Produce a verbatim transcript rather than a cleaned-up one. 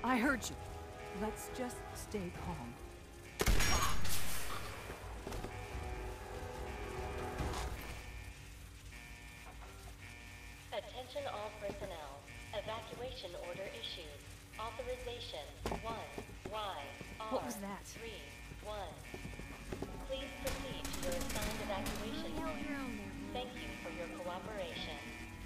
I heard you. Let's just stay calm. Attention all personnel. Evacuation order issued. Authorization one Y R What was that? three one. Please proceed to your assigned evacuation point. Thank you for your cooperation.